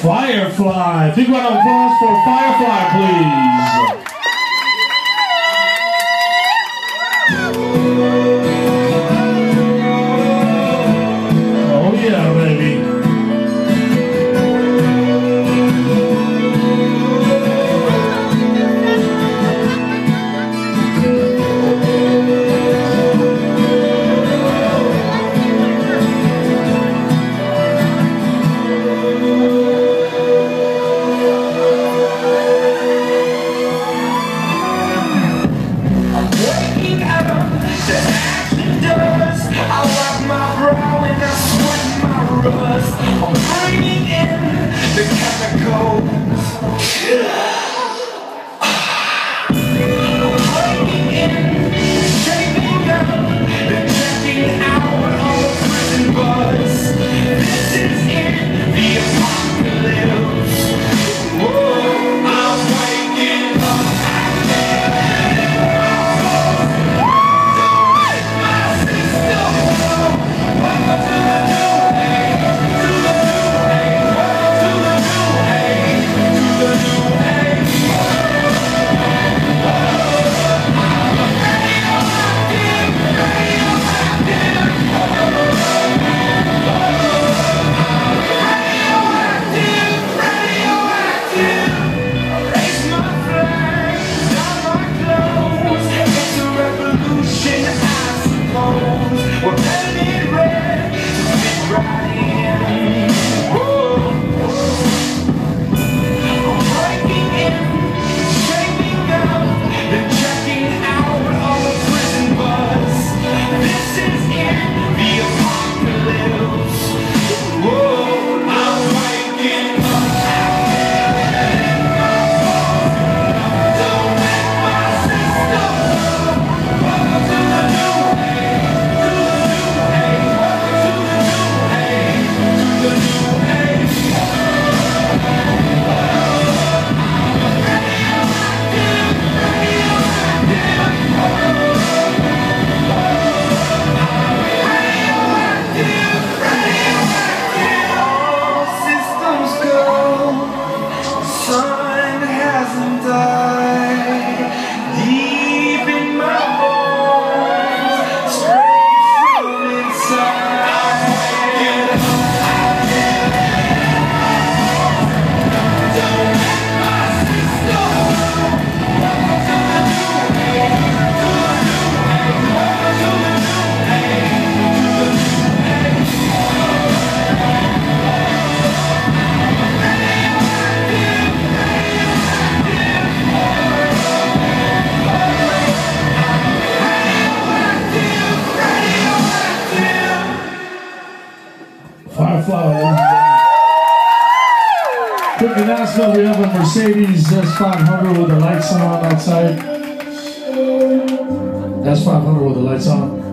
Firefly. Big round of applause for Firefly, please. Oh yeah, baby. I'm bringing in the chemicals. I'm breaking in, shaping up, then checking out all the prison buzz. This is it, the apocalypse. Whoa, I'm waking up. Don't make my system go. Welcome to the new age. We're painted red to fit right in. I'm breaking in, shaping up, then checking out all the prison buzz. This is it, the apocalypse. Whoa, I'm waking up. Don't make my system go. Welcome to the new age. Firefly. Quick announcement, we have a Mercedes S500 with the lights on outside. S500 with the lights on.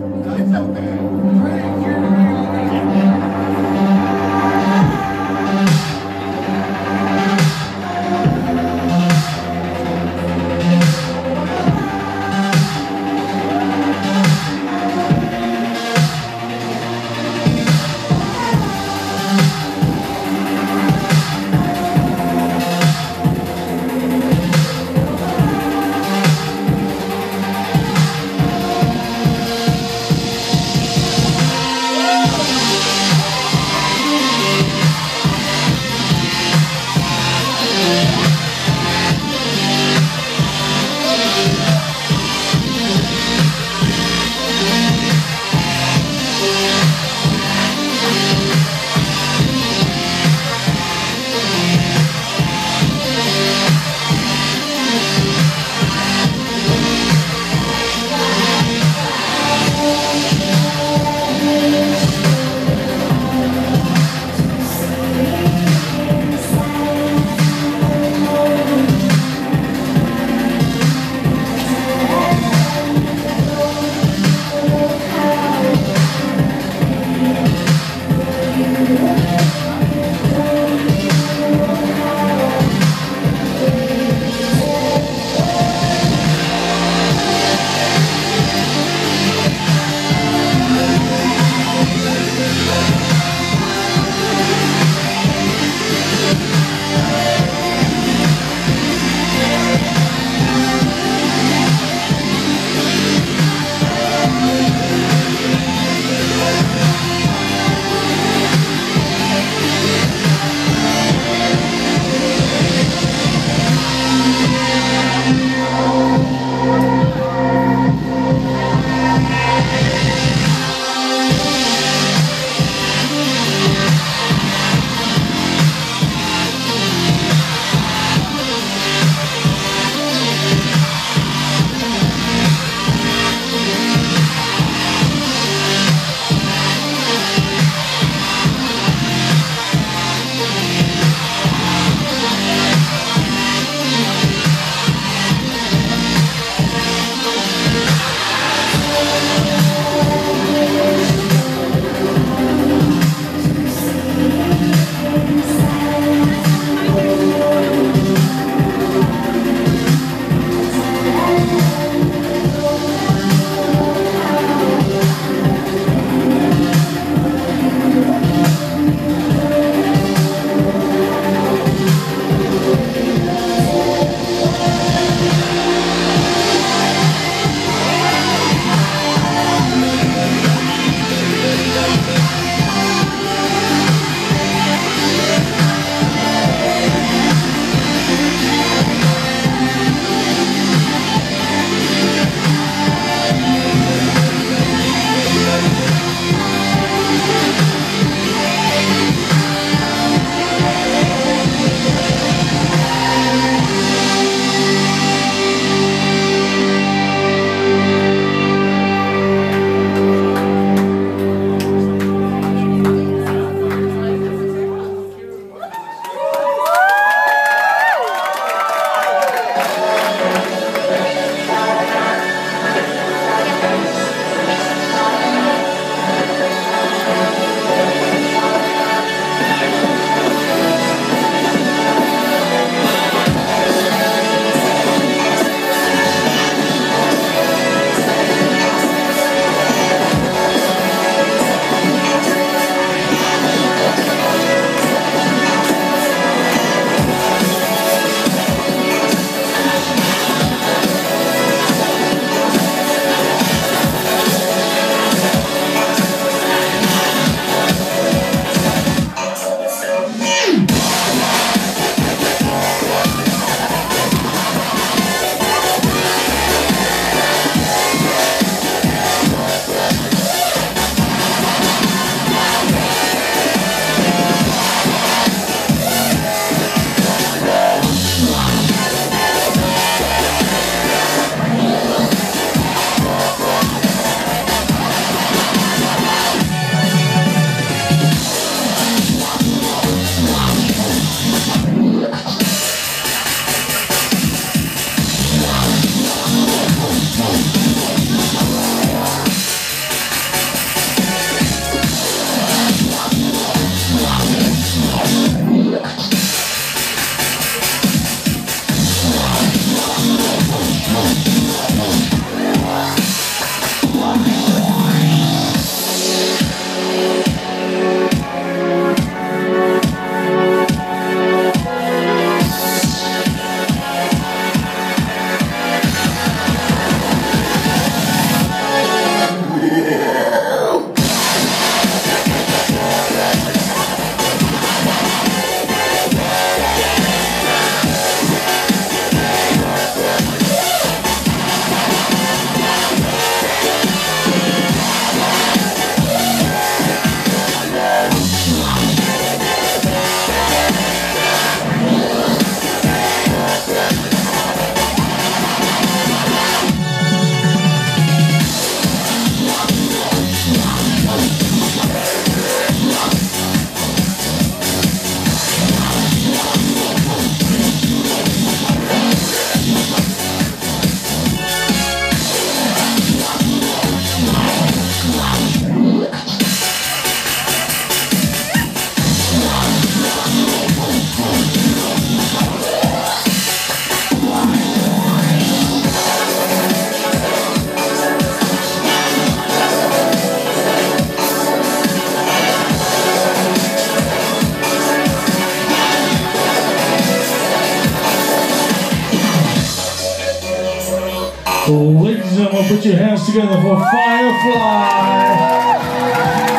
Ladies and gentlemen, put your hands together for Firefly.